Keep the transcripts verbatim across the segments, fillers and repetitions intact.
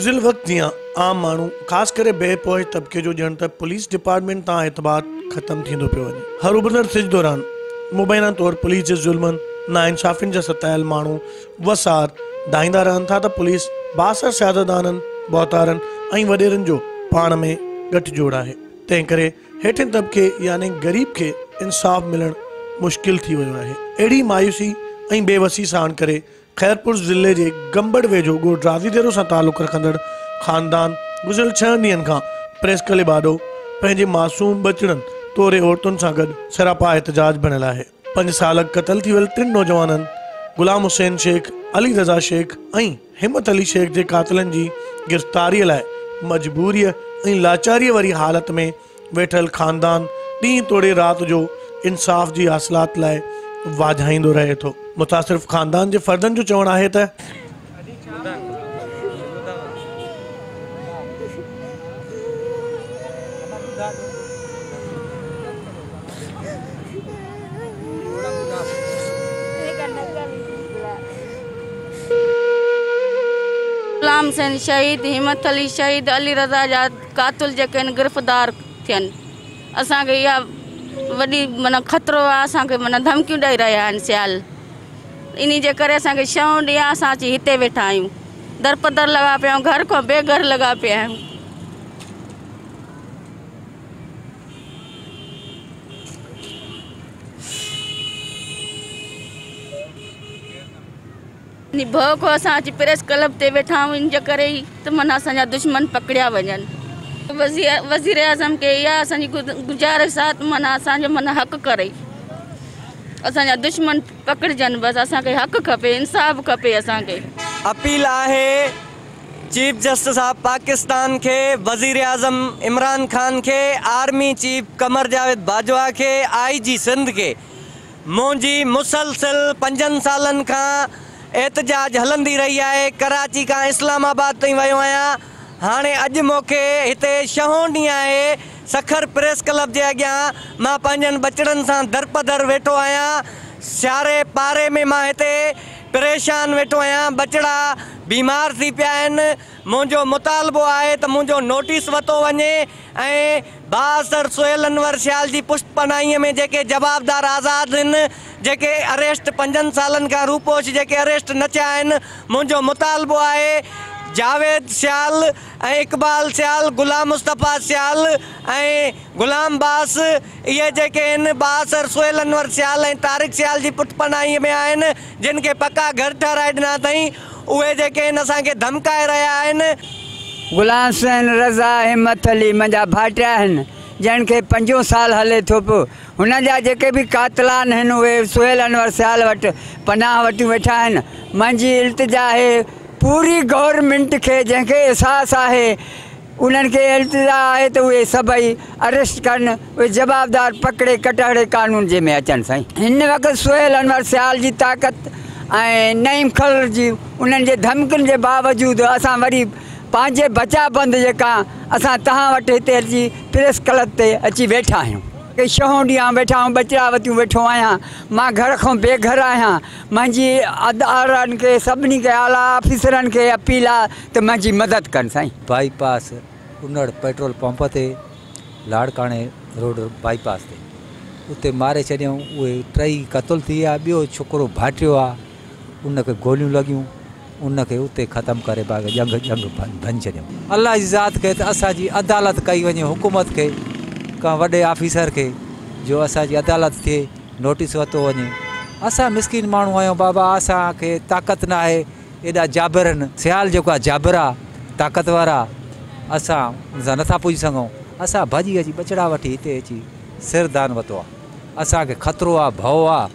गुज़िरियल वक्त जियां आम मानू खास करे बेपहुच तबके जो ॼण त पुलिस डिपार्टमेंट तां एतबार ख़त्म थींदो पियो वञे। हर उभरंदड़ सिज दौरान मुबैना तौर पुलिस जे ज़ुल्मनि नाइंसाफ़ियुनि जा सतायल माण्हू वसार दाईंदा रहनि था त पुलिस बासर सियादतदाननि बौतारनि ऐं वॾेरनि जो पाण में गठजोड़ आहे। तंहिं करे हेठिन तबके यानी गरीब के इंसाफ़ मिलण मुश्किल थी वियो आहे। अहिड़ी मायूसी ऐं बेवसी साण करे खैरपुर ज़िले जे गंबड़ वेझो ॻोठ राज़ीदेरो सां तालुक़ रखंदड़ ख़ानदान गुज़िरियल छह ॾींहनि खां प्रेस क्लब आॾो पंहिंजे मासूम बचड़नि तोरे औरतुनि सां गॾु सरापा एहतजाज बणियल आहे। पंज साल क़तल थी वियल टिनि नौजवाननि गुलाम हुसैन शेख, अली रज़ा शेख ऐं हिम्मत अली शेख जे कातिलनि जी गिरफ़्तारीअ लाइ मजबूरीअ ऐं लाचारीअ वारी हालत में वेठल ख़ानदान ॾींहुं तोड़े राति जो इंसाफ़ जी हासिलात लाइ वाझाईंदो रहे थो। मुतासिरफ़ ख़ानदान जे फ़र्दनि जो चवणु आहे त गुलाम हुसैन शहीद, हिम्मत अली शहीद, अली रज़ा जा कातिल जेके आहिनि गिरफ़्तार थियनि। असांखे इहा वॾी माना ख़तरो आहे, असांखे माना धमकियूं ॾेई रहिया आहिनि सियाल। इन जे करे असांखे छहों ॾींहं असां अची हिते वेठा आहियूं, दर पदर लॻा पिया आहियूं, घर खां बेघर लॻा पिया आहियूं। इन भउ खां असां अची प्रेस क्लब ते वेठा आहियूं, इन जे करे ई त माना असांजा दुश्मन पकड़िया वञनि। वज़ीर वज़ीर आज़म खे इहा असांजी गुज़ारिश आहे त माना असांजो माना हक़ करे, असांजा दुश्मन पकड़जनि, बसि असांखे हक़ खपे, इंसाफ़ खपे। असांखे अपील आहे चीफ जस्टिस ऑफ पाकिस्तान के, वज़ीर आज़म इमरान खान के, आर्मी चीफ कमर जावेद बाजवा के, आई जी सिंध के। मुंहिंजी मुसलसिल पंजनि सालनि खां एहतजाज हलंदी रही है। कराची का इस्लामाबाद ताईं वियो आहियां। हाणे अॼु मूंखे हिते छहों ॾींहुं आहे सखर प्रेस क्लब जे अॻियां मां पंहिंजनि बचड़नि सां दरपदर वेठो आहियां। सियारे पारे में मां हिते परेशान वेठो आहियां। बचड़ा बीमार थी पिया आहिनि। मुंहिंजो मुतालबो आहे त मुंहिंजो नोटिस वरितो वञे ऐं बासर सुहेल अनवर सियाल जी पुष्पनाईअ में जेके जवाबदार आज़ाद आहिनि, जेके अरेस्ट पंजनि सालनि खां रूपोश जेके अरेस्ट न थिया आहिनि, मुंहिंजो मुतालबो आहे जावेद सियाल ऐं इक़बाल सियाल, गुलाम मुस्तफ़ा सियाल ऐं गुलाम बास, इहे जेके आहिनि बासर सुहेल अनवर सियाल ऐं तारिक सियाल जी पुटपनाईअ में आहिनि, जिन खे पका घर ठाराए ॾिना अथई, उहे जेके आहिनि असांखे धमकाए रहिया आहिनि। गुलाम हुसैन रज़ा, हिम्मत अली मुंहिंजा भाइटिया आहिनि, जन खे पंजो साल हले थो पियो। हुन जा जेके बि कातिलान आहिनि उहे सुहेल अनवर सियाल वटि पनाह वठी वेठा आहिनि। मुंहिंजी इल्तिजा आहे पूरी गवर्नमेंट खे, जंहिंखे एहसासु आहे, उन्हनि खे इल्तिजा आहे त उहे सभई अरेस्ट कनि, उहे जवाबदार पकड़े कटहड़े कानून जे में अचनि। साईं हिन वक़्तु सुहेल अनवर सियाल जी ताक़त ऐं नईम खल जी उन्हनि जे धमकियुनि जे बावजूदि असां वरी पंहिंजे बचा बंदि जेका असां तव्हां वटि हिते अची प्रेस क्लब ते अची वेठा आहियूं। छहों ॾींहं वेठा आहियूं, बचड़ा वतियूं वेठो आहियां। मां घर खां बेघर आहियां। मुंहिंजी अदारनि खे, सभिनी खे, आला ऑफिसरनि खे अपील आहे त मुंहिंजी मदद कनि। साईं बाईपास उनड़ पेट्रोल पंप ते, लाड़काणे रोड बाईपास ते उते मारे छॾियऊं। उहे टई क़तल थी विया। ॿियो छोकिरो भाटियो आहे, उनखे गोलियूं लॻियूं, उनखे उते ख़तमु करे बाग़ जंग जंग भञी छॾियऊं। अलाह जी ज़ात खे त असांजी अदालत कई वञे, हुकूमत खे, का वॾे ऑफिसर खे जो असांजी अदालत थिए, नोटिस वरितो वञे। असां मिसकिन माण्हू आहियूं बाबा, असांखे ताक़त न आहे। एॾा जाबिर आहिनि। सियाल जेको आहे जाबिर आहे, ताक़तवर आहे, असां उन सां नथा पुॼी सघूं। असां भॼी अची बचड़ा वठी हिते अची सिरदान वरितो आहे। असांखे ख़तरो आहे, भउ आहे।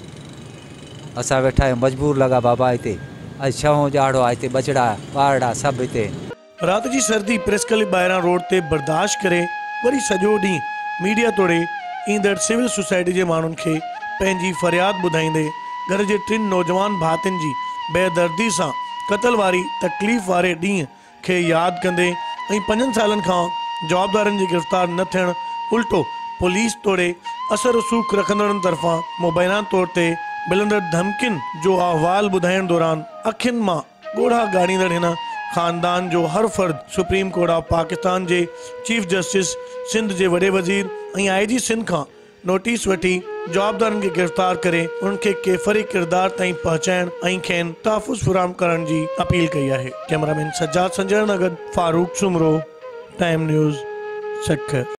असां वेठा आहियूं, मजबूर लॻा बाबा हिते। अॼु छहों ॼाड़ो आहे, हिते बचड़ा ॿारड़ा सभु हिते। राति जी सर्दी प्रेस क्लब ॿाहिरां रोड ते बर्दाश्त करे वरी सॼो ॾींहुं मीडिया तोड़े ईंदड़ सिविल सोसाइटी जे माण्हुनि खे पंहिंजी फ़रियाद ॿुधाईंदे घर जे टिनि नौजवान भातियुनि जी बेदर्दी सां क़तल वारी तकलीफ़ वारे ॾींहं खे यादि कंदे ऐं पंजनि सालनि खां जवाबदारनि जे गिरफ़्तार न थियण उल्टो पुलिस तोड़े असर रसूख़ रखंदड़नि तरफ़ां मुबैना तौर ते मिलंदड़ धमकियुनि जो अहवाल ॿुधाइण दौरान अखियुनि मां ॻोढ़ा ॻाड़ींदड़ हिन ख़ानदान जो हर फ़र्द सुप्रीम कोर्ट ऑफ पाकिस्तान जे चीफ जस्टिस सिंध जे वॾे वज़ीर ऐं आई जी सिंध खां नोटिस वठी जवाबदारनि खे गिरफ़्तार करे उनखे केफ़री किरदार ताईं पहुचाइण ऐं खेनि तहफ़ुज़ फराहम करण जी अपील कई आहे। Cameraman Sajjad Sanjay Nagar, Farooq Soomro, Time News, सटखर।